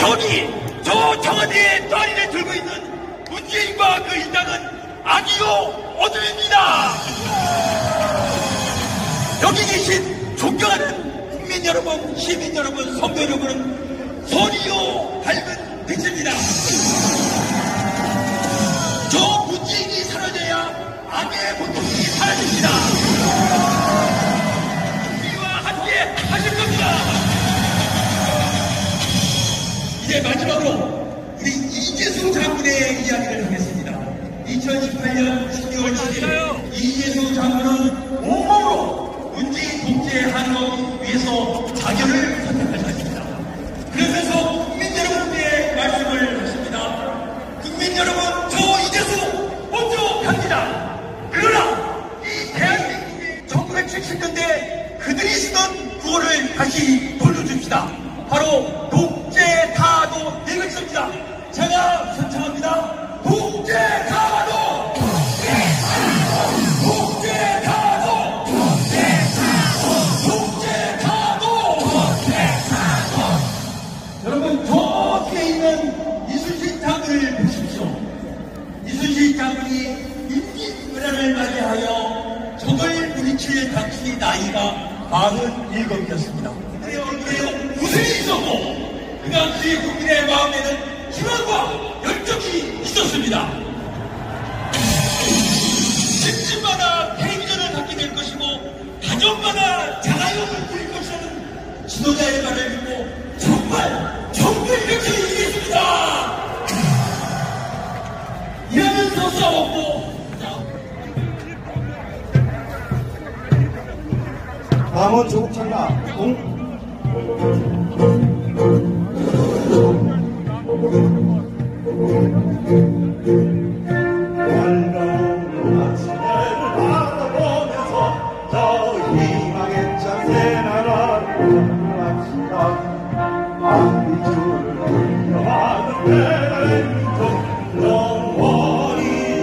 저기 저 청와대에 다리를 들고 있는 문재인과 그 인당은 아기요 어둠입니다. 여기 계신 존경하는 국민 여러분, 시민 여러분, 성도 여러분은 소리요 밝은 빛입니다. 저 문재인이 사라져야 악의 고통이 사라집니다. 우리와 함께 하실 겁니다. 이제 마지막으로 우리 이재수 장군의 이야기를 하겠습니다. 2018년 12월 7일 이재수 장군은 온몸으로 문재인 독재 한국을 위해서 자결을 선택하셨습니다. 그러면서 국민 여러분께 말씀을 하십니다. 국민 여러분, 저 이재수 먼저 갑니다. 그러나 이 대한민국이 1970년대 그들이 쓰던 구호를 다시 돌려줍시다. 바로 독재 타도 이것입니다. 제가 선창합니다. 독재 타도, 독재 타도, 독재 타도. 여러분, 저 뒤에 있는 이순신 장군을 보십시오. 이순신 장군이 임진왜란을 맞이하여 적을 물리칠 당시 나이가 47이었습니다. 그의 얼굴에 웃음이 있었고 그 당시 국민의 마음에는 희망과 열정이 있었습니다. 집집마다 텔레비전을 갖게 될 것이고 가정마다 자가용을 부릴 것이라는 지도자의 말을 믿고 정말 이렇게 이기겠습니다. 이러면서 싸웠고 다음은 조국 창가 밝은 아침을 바라보면서 저 희망의 찬새 나라를 합시다. 앞뒤줄을 돌려가는 배달의 민족 영원히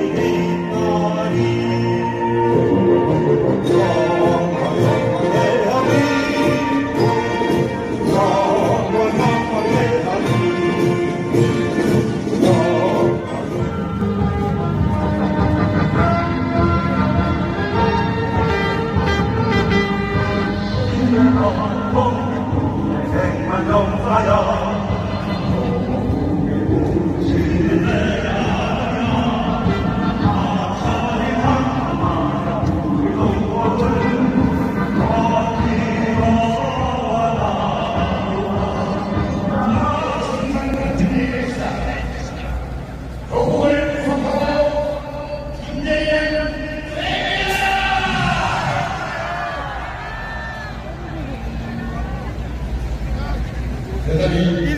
빛나리. 대단히